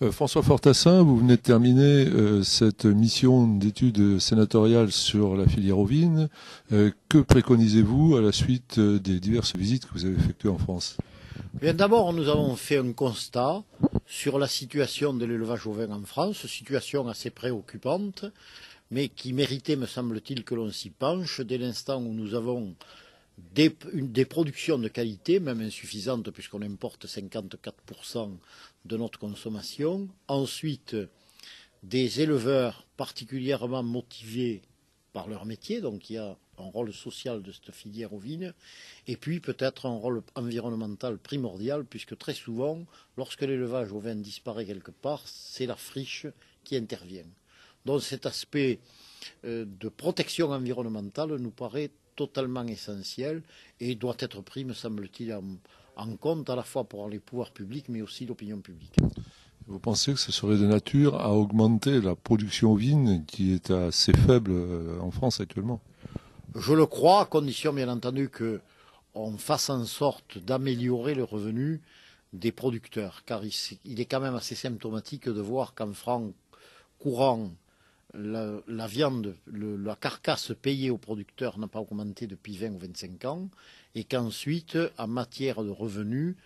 François Fortassin, vous venez de terminer cette mission d'études sénatoriales sur la filière ovine. Que préconisez-vous à la suite des diverses visites que vous avez effectuées en France? Bien, d'abord, nous avons fait un constat sur la situation de l'élevage ovin en France, situation assez préoccupante, mais qui méritait, me semble-t-il, que l'on s'y penche dès l'instant où nous avons des productions de qualité, même insuffisantes puisqu'on importe 54% de notre consommation. Ensuite, des éleveurs particulièrement motivés par leur métier, donc il y a un rôle social de cette filière ovine, et puis peut-être un rôle environnemental primordial, puisque très souvent, lorsque l'élevage ovin disparaît quelque part, c'est la friche qui intervient. Donc cet aspect de protection environnementale nous paraît totalement essentiel et doit être pris, me semble-t-il, en compte à la fois pour les pouvoirs publics, mais aussi l'opinion publique. Vous pensez que ce serait de nature à augmenter la production ovine qui est assez faible en France actuellement? Je le crois, à condition bien entendu qu'on fasse en sorte d'améliorer le revenu des producteurs, car il est quand même assez symptomatique de voir qu'en francs courants, la viande, la carcasse payée aux producteurs n'a pas augmenté depuis 20 ou 25 ans, et qu'ensuite, en matière de revenus,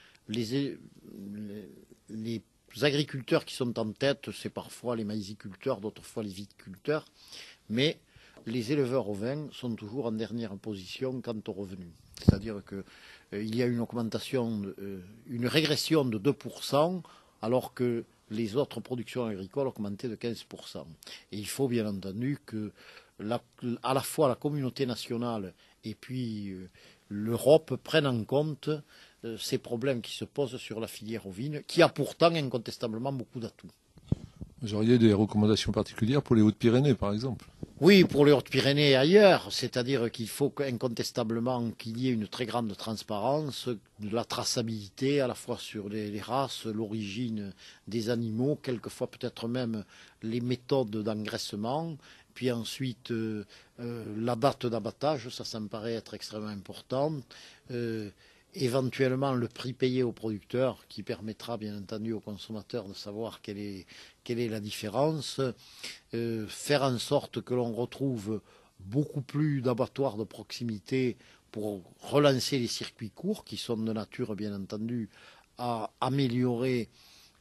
les agriculteurs qui sont en tête, c'est parfois les maïsiculteurs, d'autres fois les viticulteurs, mais les éleveurs ovins sont toujours en dernière position quant aux revenus. C'est-à-dire qu'il y a une augmentation, une régression de 2%, alors que les autres productions agricoles augmentaient de 15%. Et il faut bien entendu que à la fois la communauté nationale et puis l'Europe prennent en compte ces problèmes qui se posent sur la filière ovine, qui a pourtant incontestablement beaucoup d'atouts. Vous auriez des recommandations particulières pour les Hautes-Pyrénées, par exemple? Oui, pour les Hautes-Pyrénées et ailleurs, c'est-à-dire qu'il faut incontestablement qu'il y ait une très grande transparence, de la traçabilité à la fois sur les races, l'origine des animaux, quelquefois peut-être même les méthodes d'engraissement, puis ensuite la date d'abattage, ça me paraît être extrêmement important. Éventuellement le prix payé aux producteurs qui permettra bien entendu aux consommateurs de savoir quelle est la différence, faire en sorte que l'on retrouve beaucoup plus d'abattoirs de proximité pour relancer les circuits courts qui sont de nature bien entendu à améliorer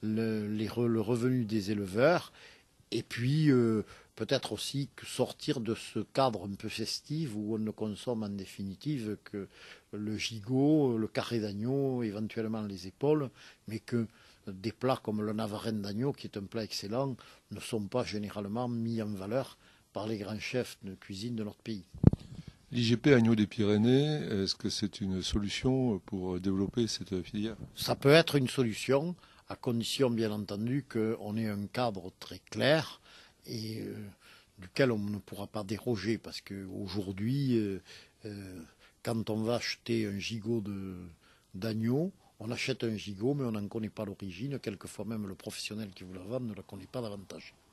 le revenu des éleveurs et puis peut-être aussi que sortir de ce cadre un peu festif où on ne consomme en définitive que le gigot, le carré d'agneau, éventuellement les épaules, mais que des plats comme le navarin d'agneau, qui est un plat excellent, ne sont pas généralement mis en valeur par les grands chefs de cuisine de notre pays. L'IGP Agneau des Pyrénées, est-ce que c'est une solution pour développer cette filière? Ça peut être une solution, à condition bien entendu qu'on ait un cadre très clair et duquel on ne pourra pas déroger, parce qu'aujourd'hui, quand on va acheter un gigot d'agneau, on achète un gigot, mais on n'en connaît pas l'origine. Quelquefois même le professionnel qui vous la vend ne la connaît pas davantage.